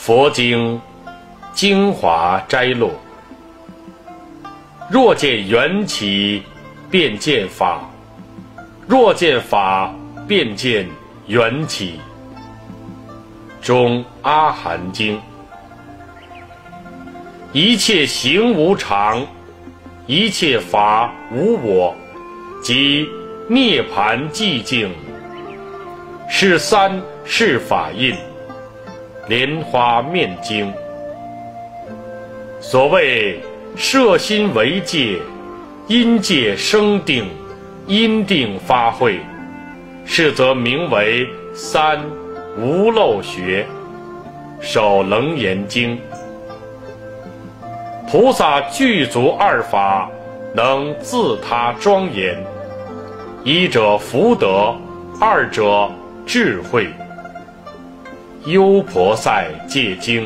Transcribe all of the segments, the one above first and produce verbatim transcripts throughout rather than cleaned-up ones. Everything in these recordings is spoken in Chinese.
佛经精华摘录：若见缘起，便见法；若见法，便见缘起。中阿含经。一切行无常，一切法无我，即涅槃寂静。是三是法印。莲花面经。所谓摄心为戒，因戒生定，因定发慧，是则名为三无漏学。首楞严经。菩萨具足二法，能自他庄严。一者福德，二者智慧。优婆塞戒经。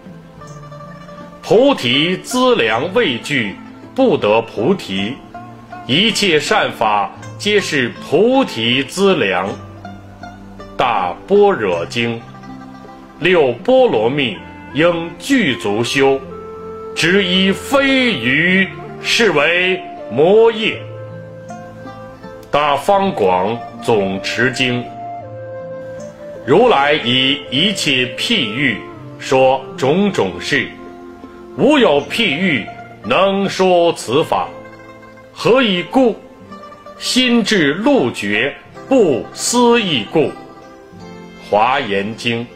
菩提资粮未具，不得菩提。一切善法，皆是菩提资粮。大般若经。六波罗蜜应具足修，只以非余，是为魔业。大方广总持经。如来以一切譬喻说种种事，无有譬喻能说此法。何以故？心智路觉，不思议故。华严经。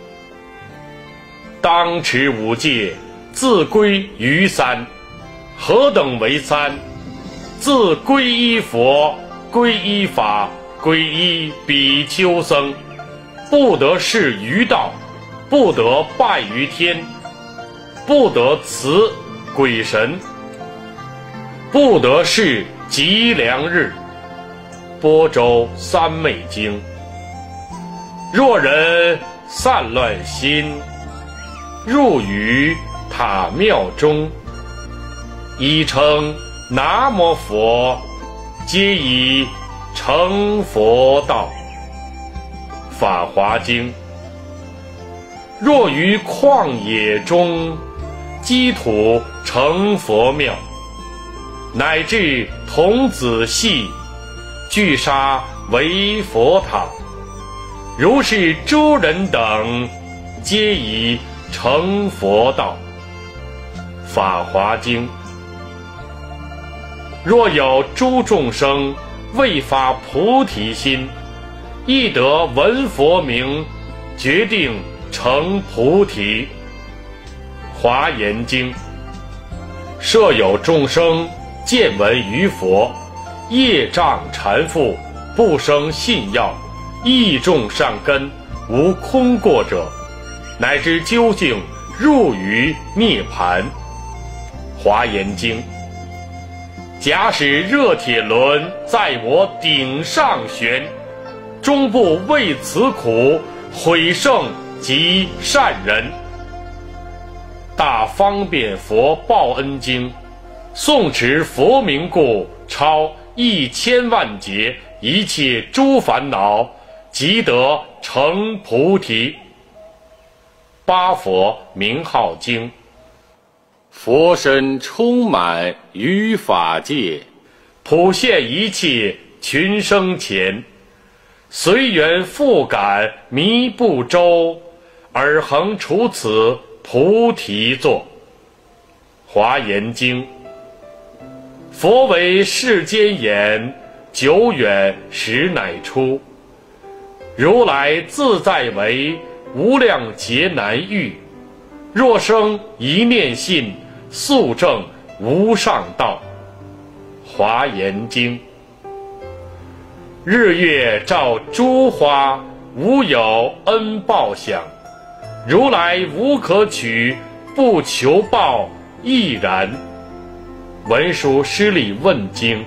当持五戒，自归于三。何等为三？自皈依佛，皈依法，皈依比丘僧。不得事于道，不得拜于天，不得辞鬼神，不得事吉良日。般舟三昧经。若人散乱心，入于塔庙中，已称南无佛，皆已成佛道。法华经。若于旷野中，积土成佛庙，乃至童子戏，俱沙为佛塔。如是诸人等，皆已成佛道。法华经。若有诸众生未发菩提心，亦得闻佛名，决定成菩提。华严经。设有众生见闻于佛，业障缠缚，不生信要，益众善根，无空过者，乃至究竟入于涅槃。华严经。假使热铁轮在我顶上悬，终不为此苦，毁圣及善人。大方便佛报恩经。诵持佛名故，超一千万劫一切诸烦恼，即得成菩提。八佛名号经。佛身充满于法界，普现一切群生前。随缘复感迷不周，尔恒处此菩提座。华严经。佛为世间眼，久远时乃出。如来自在为，无量劫难遇。若生一念信，速证无上道。华严经。日月照诸花，无有恩报享。如来无可取，不求报亦然。文殊师利问经。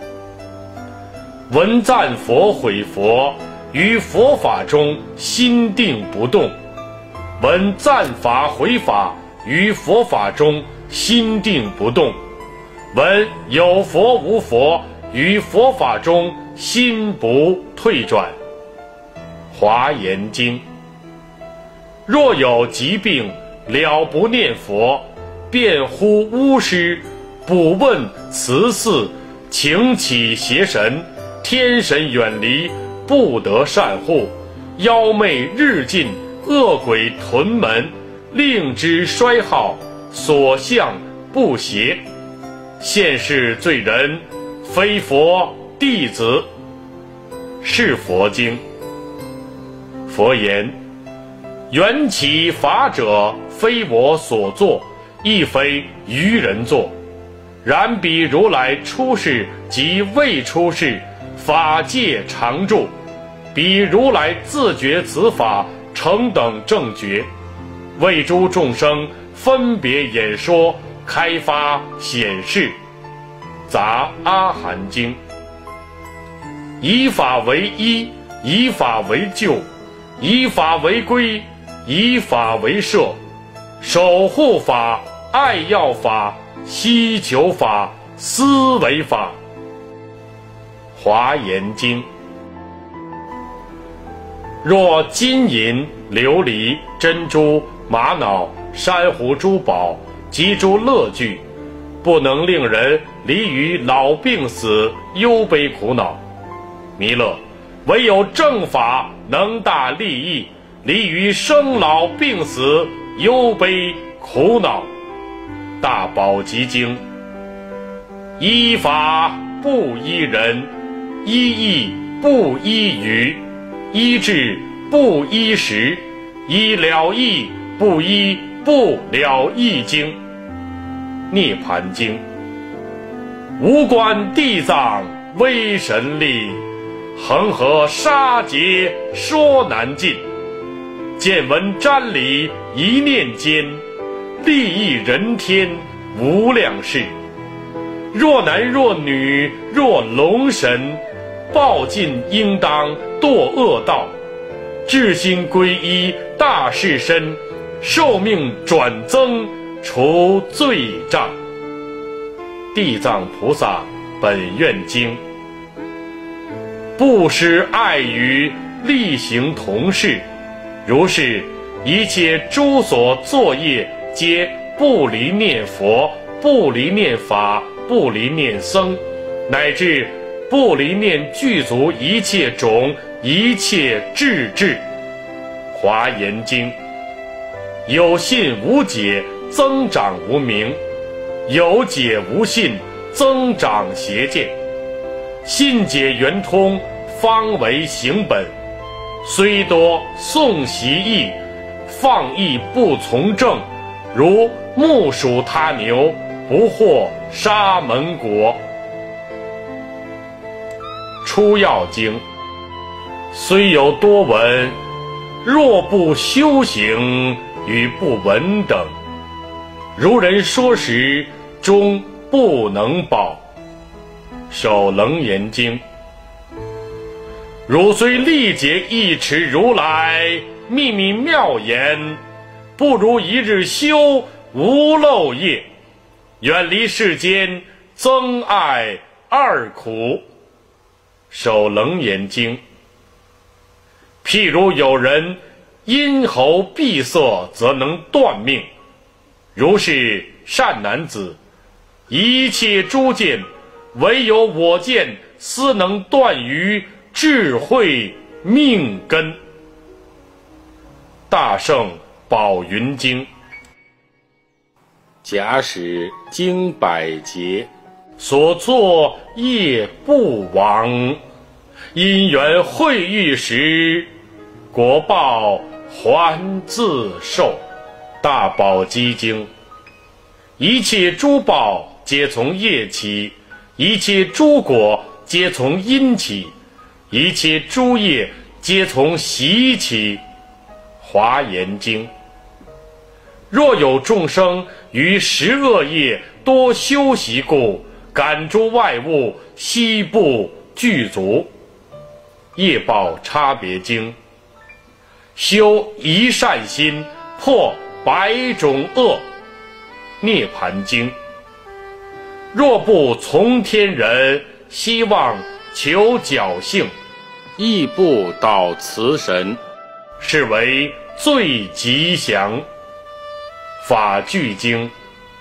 闻赞佛毁佛，于佛法中心定不动。闻赞法毁法，于佛法中心定不动。闻有佛无佛，于佛法中心不退转。华严经。若有疾病， 了不念佛，辩乎巫师，卜问辞祀，请起邪神，天神远离，不得善护，妖媚日进，恶鬼屯门，令之衰耗，所向不协。现世罪人，非佛弟子。是佛经。佛言：缘起法者，非我所作，亦非愚人作。然彼如来出世及未出世，法界常住。彼如来自觉此法，成等正觉，为诸众生分别演说，开发显示。杂阿含经。以法为依，以法为救，以法为归，以法为摄，守护法，爱要法，希求法，思维法。华严经。若金银、琉璃、珍珠、玛瑙、珊瑚珠宝及诸乐具，不能令人离于老病死、忧悲苦恼。弥勒，唯有正法能大利益，离于生老病死、忧悲苦恼。大宝积经。依法不依人，依义不依语，依智不依时，依了义不依不了义经。涅盘经。无观地藏威神力，恒河沙劫说难尽。见闻瞻礼一念间，利益人天无量事。若男若女若龙神，报尽应当堕恶道。至心皈依大士身，寿命转增除罪障。地藏菩萨本愿经。布施爱语，力行同事，如是一切诸所作业，皆不离念佛，不离念法，不离念僧，乃至不离念具足一切种，一切智智。华严经。有信无解，增长无明；有解无信，增长邪见。信解圆通，方为行本。虽多诵习义，放逸不从正，如木属他牛，不获沙门果。出要经。虽有多闻，若不修行，与不闻等。如人说时，终不能保。守楞严经。汝虽力解一持如来秘密妙言，不如一日修无漏业，远离世间增爱二苦。守楞严经。譬如有人咽喉闭塞，则能断命。如是善男子，一切诸见，唯有我见斯能断于智慧命根。大圣宝云经。假使经百劫，所作业不亡，因缘会遇时，果报还自受。大宝积经。一切诸报皆从业起，一切诸果皆从因起，一切诸业皆从习起。华严经。若有众生于十恶业多修习故，感诸外物悉不具足。业报差别经。修一善心，破百种恶。涅盘经。若不从天人，希望求侥幸，亦不导慈神，是为最吉祥。 法句经。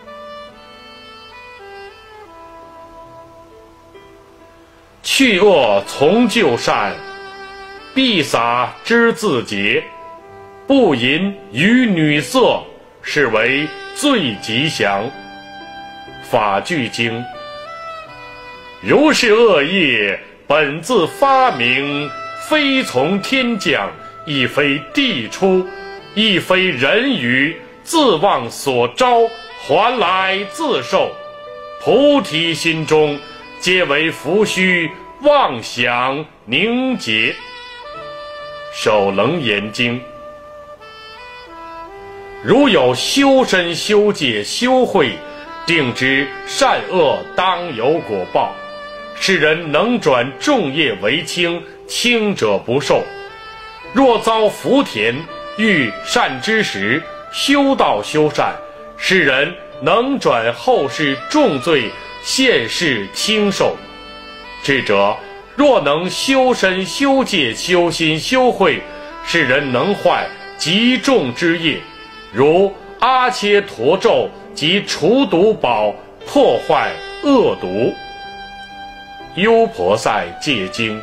去恶从就善，必洒之自节。不淫于女色，是为最吉祥。法句经。如是恶业，本自发明，非从天降，亦非地出，亦非人语，自妄所招，还来自受。菩提心中，皆为浮虚，妄想凝结。首楞严经。如有修身修戒修慧，定知善恶当有果报，世人能转众业为轻，轻者不受。若遭福田，遇善知识，修道修善，世人能转后世重罪，现世轻受。智者若能修身修戒修心修慧，世人能坏极重之业，如阿切陀咒及除毒宝，破坏恶毒。优婆塞戒经。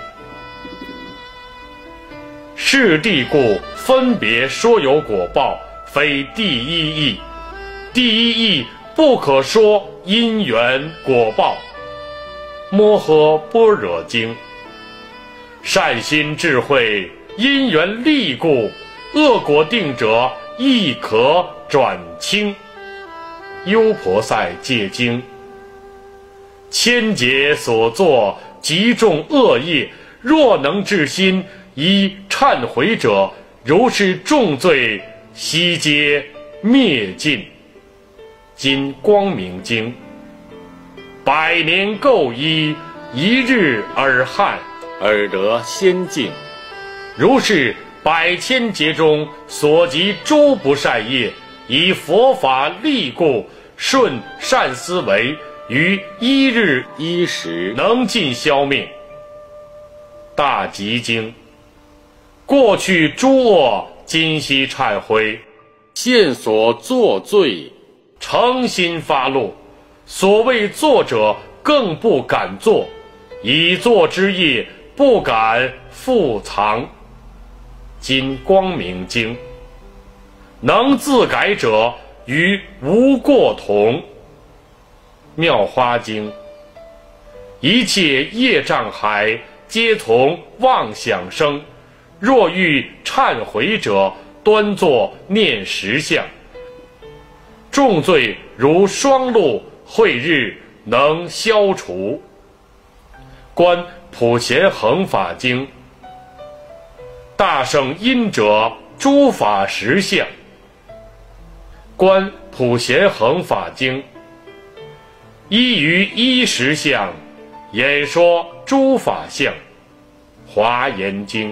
是地故，分别说有果报，非第一义。第一义不可说因缘果报。摩诃般若经。善心智慧，因缘力故，恶果定者亦可转轻。优婆塞戒经。千劫所作极重恶业，若能至心以忏悔者，如是重罪悉皆灭尽。今光明经。百年垢衣，一日而汗，而得仙境。如是百千劫中所及诸不善业，以佛法力故，顺善思维，于一日一时能尽消灭。大集经。过去诸恶，今悉忏悔，现所作罪，诚心发怒。所谓作者，更不敢作，已作之业，不敢复藏。今光明经。能自改者，与无过同。妙花经。一切业障海，皆从妄想生。若欲忏悔者，端坐念实相。重罪如霜露，慧日能消除。观普贤恒法经。大圣因者，诸法实相。观普贤恒法经。依于一实相，演说诸法相。华严经。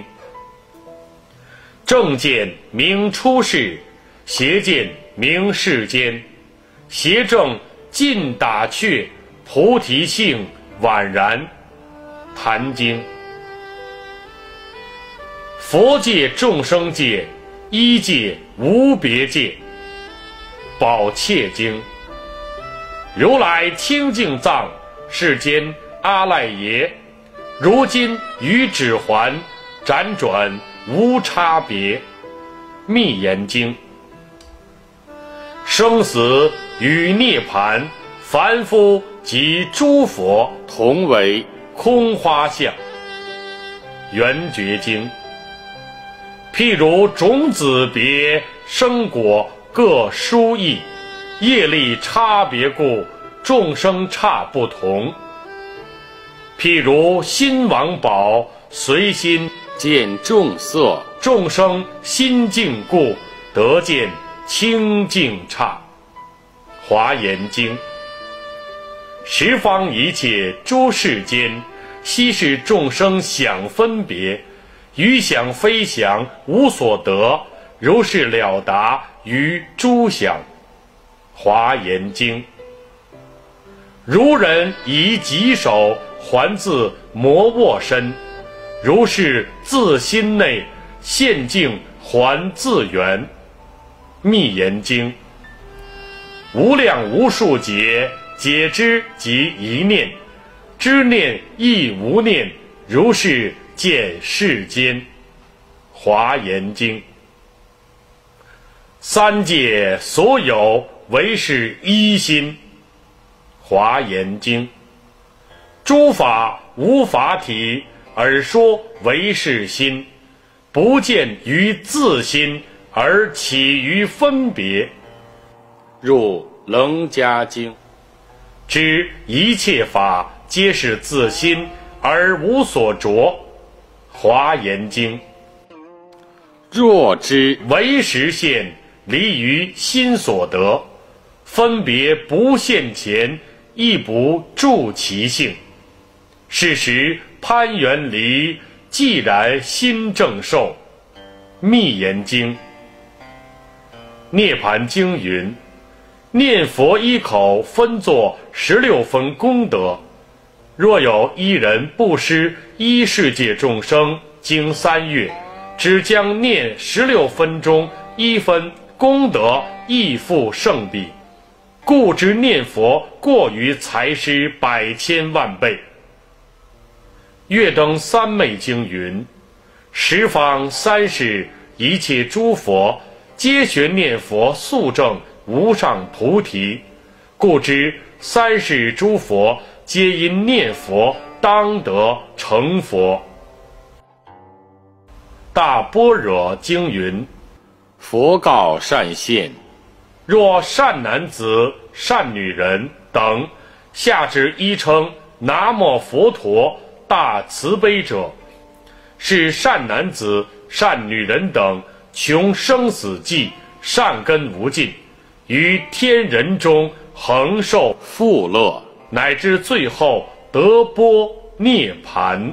正见明出世，邪见明世间。邪正尽打却，菩提性宛然。坛经。佛界众生界，一界无别界。宝切经。如来清净藏，世间阿赖耶，如今与指环，辗转无差别。密言经。生死与涅槃，凡夫及诸佛同为空花相。圆觉经。譬如种子别，生果各殊异，业力差别故，众生差不同。譬如心王宝，随心见众色，众生心净故，得见清净刹。华严经。十方一切诸世间，悉是众生想分别，于想非想无所得，如是了达于诸想。华严经。如人以己手还自摩握身，如是自心内现境还自圆。密言经。 无量无数劫，解之即一念，知念亦无念，如是见世间。华严经。三界所有唯是一心。华严经。诸法无法体，而说唯是心，不见于自心，而起于分别。入楞伽经。知一切法皆是自心，而无所着。华严经。若知唯实现，离于心所得，分别不现前，亦不住其性。是时攀缘离，既然心正受。密言经。涅盘经云：念佛一口分作十六分功德，若有一人布施一世界众生经三月，只将念十六分中一分，功德亦复胜彼，故知念佛过于财施百千万倍。月灯三昧经云：十方三世一切诸佛，皆学念佛速证无上菩提，故知三世诸佛皆因念佛当得成佛。大般若经云：佛告善现，若善男子、善女人等，下至一称南无佛陀大慈悲者，是善男子、善女人等穷生死际，善根无尽，于天人中恒受富乐，乃至最后得波涅盘。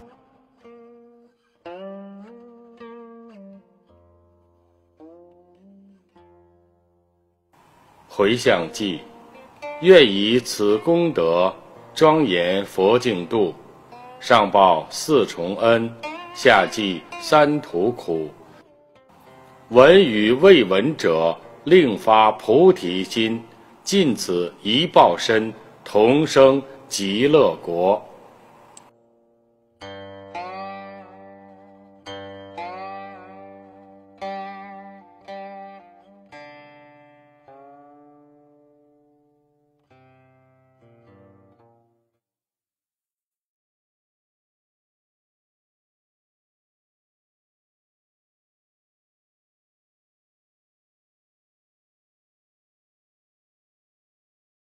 回向记：愿以此功德庄严佛净土，上报四重恩，下济三途苦。闻与未闻者，令发菩提心，尽此一报身，同生极乐国。